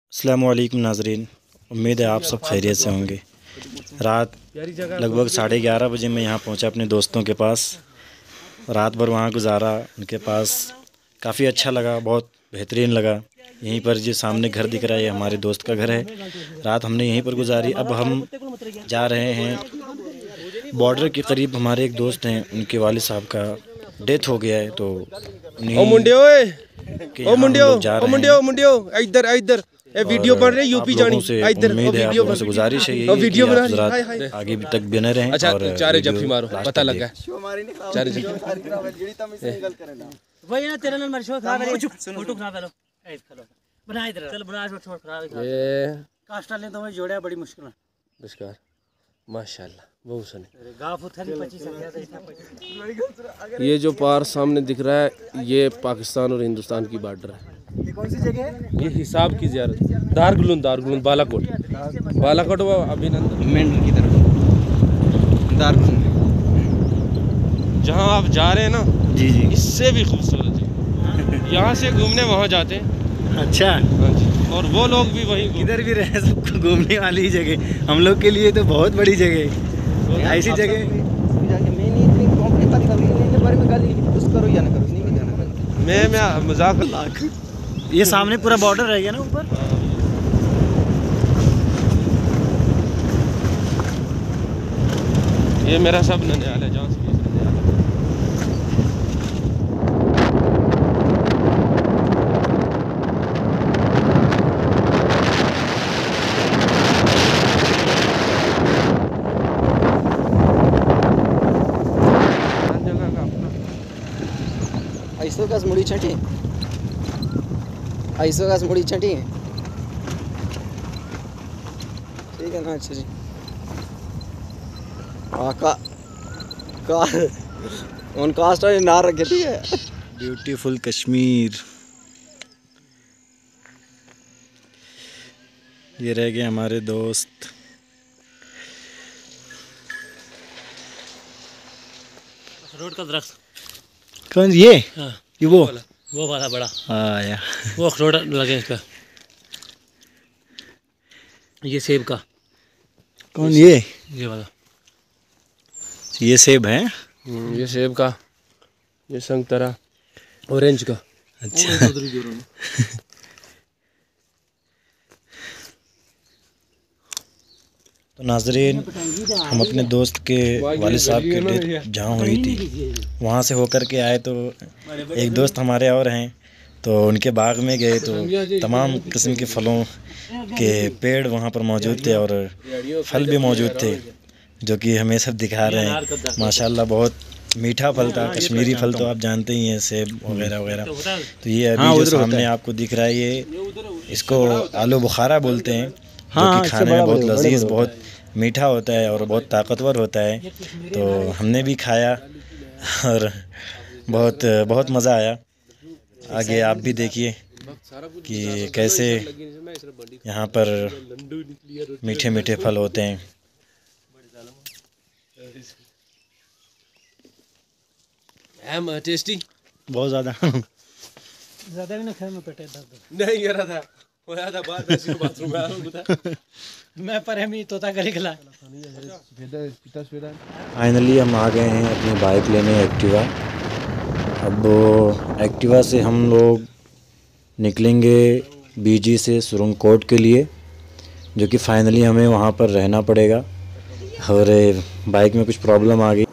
अस्सलामुअलैकुम नाज़रीन, उम्मीद है आप सब खैरियत से होंगे। रात लगभग 11:30 बजे मैं यहाँ पहुँचा अपने दोस्तों के पास। रात भर वहाँ गुजारा उनके पास, काफ़ी अच्छा लगा, बहुत बेहतरीन लगा। यहीं पर जो सामने घर दिख रहा है ये हमारे दोस्त का घर है। रात हमने यहीं पर गुजारी। अब हम जा रहे हैं बॉर्डर के करीब। हमारे एक दोस्त हैं, उनके वालिद साहब का डेथ हो गया है, तो इधर वीडियो बन रही यूपी जानी इधर वीडियो से गुजारिश है यही वीडियो बना रही आगे तक बने रहें। अच्छा और चारे जफ्फी मारो पता लगा चारे जफ्फी वही ना तेरा नंबर शो खराब है, फोटो खराब है, लो बना इधर चल बना इसको छोड़ खराब है। ये कास्ट वाले तो मैं जोड़ा बड़ी मुश्किल है। नमस्कार माशाल्लाह बहुत सने। गाफ उठा 25 ये जो पार सामने दिख रहा है ये पाकिस्तान और हिंदुस्तान की बॉर्डर है। ये कौन सी जगह है? ये हिसाब की ज़ियारत दारगुलून बालाकोट व अभिनंदन मेंढर की तरफ दारगुलून जहाँ आप जा रहे हैं ना जी जी इससे भी खूबसूरत है। यहाँ से घूमने वहाँ जाते हैं। अच्छा, हाँ जी, और वो लोग भी वहीं किधर भी रहे सबको घूमने वाली ही जगह। हम लोग के लिए तो बहुत बड़ी जगह है। ऐसी जगह मैं मजाक ये सामने पूरा बॉर्डर रहेगा ना ऊपर। ये मेरा सब ननिहाल है जहाँ से मुड़ी छठी मुड़ी छठी ठीक है ना। अच्छा जी का उन कास्ट ना रखे ठीक है। ब्यूटीफुल कश्मीर। ये रह गए हमारे दोस्त। रोड का दरख्त कौन ये? हाँ ये वो वाला बड़ा आया वो अखरोट लगे इस पर। ये सेब का। कौन ये वाला ये सेब है। ये सेब का, ये संतरा ऑरेंज का। अच्छा तो नाजरीन, हम अपने दोस्त के वालिद साहब के डेथ जहाँ हुई थी वहाँ से होकर के आए, तो एक दोस्त हमारे और हैं, तो उनके बाग में गए तो तमाम किस्म के फलों के पेड़ वहाँ पर मौजूद थे और फल भी मौजूद थे, जो कि हमें सब दिखा रहे हैं। माशाल्लाह बहुत मीठा फल था। कश्मीरी फल तो आप जानते ही हैं, सेब वगैरह वगैरह। तो ये अभी जो सामने आपको दिख रहा है ये इसको आलू बुखारा बोलते हैं, जो कि खाने में बहुत लजीज, बहुत मीठा होता है और बहुत ताकतवर होता है। तो हमने भी खाया और बहुत बहुत मज़ा आया। आगे आप भी देखिए कि कैसे यहाँ पर मीठे मीठे फल होते हैं। टेस्टी बहुत ज़्यादा भी ना खाए में पेटे दर्द नहीं कर रहा था बाथरूम में मैं पर हम तोता गली खिला। फाइनली हम आ गए हैं अपनी बाइक लेने, एक्टिवा। अब एक्टिवा से हम लोग निकलेंगे बीजी से सुरंग कोट के लिए, जो कि फ़ाइनली हमें वहाँ पर रहना पड़ेगा। और बाइक में कुछ प्रॉब्लम आ गई।